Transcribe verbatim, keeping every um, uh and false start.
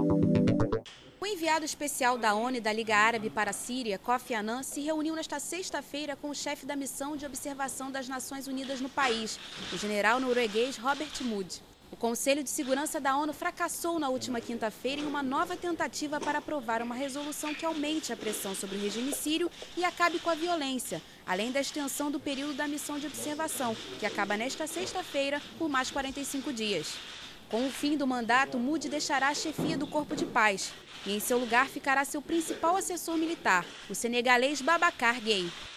O enviado especial da ONU e da Liga Árabe para a Síria, Kofi Annan, se reuniu nesta sexta-feira com o chefe da missão de observação das Nações Unidas no país, o general norueguês Robert Mood. O Conselho de Segurança da ONU fracassou na última quinta-feira em uma nova tentativa para aprovar uma resolução que aumente a pressão sobre o regime sírio e acabe com a violência, além da extensão do período da missão de observação, que acaba nesta sexta-feira por mais quarenta e cinco dias. Com o fim do mandato, Mood deixará a chefia do Corpo de Paz e em seu lugar ficará seu principal assessor militar, o senegalês Babacar Gaye.